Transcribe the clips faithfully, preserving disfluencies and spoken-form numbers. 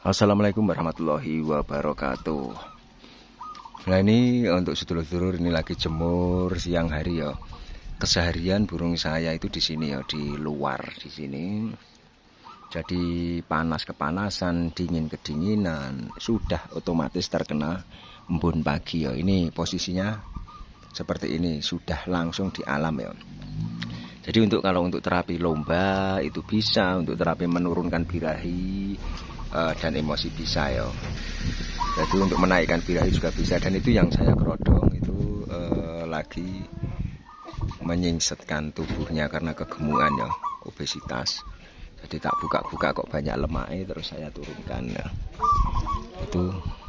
Assalamualaikum warahmatullahi wabarakatuh. Nah ini untuk sedulur-sedulur, ini lagi jemur siang hari ya. Keseharian burung saya itu di sini ya, di luar di sini. Jadi panas kepanasan, dingin kedinginan, sudah otomatis terkena embun pagi ya. Ini posisinya seperti ini, sudah langsung di alam ya. Jadi untuk kalau untuk terapi lomba itu bisa, untuk terapi menurunkan birahi uh, dan emosi bisa ya. Jadi untuk menaikkan birahi juga bisa, dan itu yang saya kerodong itu uh, lagi menyingsetkan tubuhnya karena kegemukan ya, obesitas. Jadi tak buka-buka kok banyak lemaknya, terus saya turunkan ya. Itu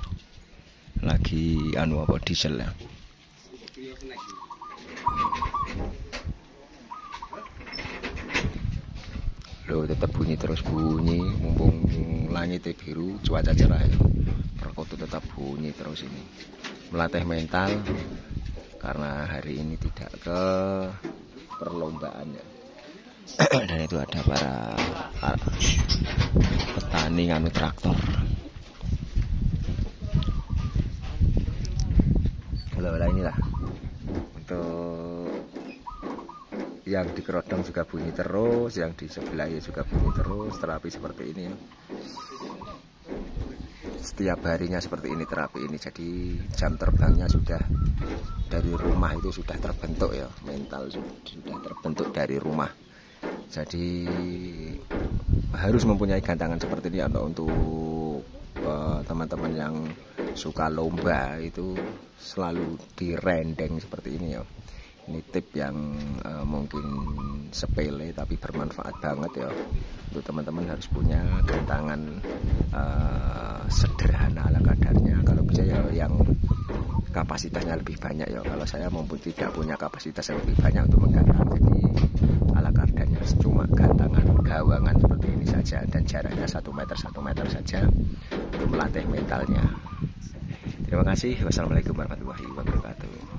lagi anu apa diesel ya. Loh, tetap bunyi terus bunyi, mumpung langitnya biru, cuaca cerah ya. Perkutut tetap bunyi terus ini. Melatih mental karena hari ini tidak ke perlombaan ya. Dan itu ada para, para petani nganu traktor. Bola-bola inilah untuk yang di kerodong juga bunyi terus, yang di sebelahnya juga bunyi terus. Terapi seperti ini ya. Setiap harinya seperti ini terapi ini. Jadi jam terbangnya sudah dari rumah itu sudah terbentuk ya, mental sudah terbentuk dari rumah. Jadi harus mempunyai gantangan seperti ini atau untuk teman-teman uh, yang suka lomba itu selalu direndeng seperti ini ya. Ini tip yang uh, mungkin sepele tapi bermanfaat banget ya. Untuk teman-teman harus punya gantangan uh, sederhana ala kadarnya. Kalau bisa ya yang kapasitasnya lebih banyak ya. Kalau saya maupun tidak punya kapasitas yang lebih banyak untuk menggantang, jadi ala kadarnya cuma gantangan gawangan seperti ini saja, dan jaraknya satu meter satu meter saja untuk melatih mentalnya. Terima kasih. Wassalamualaikum warahmatullahi wabarakatuh.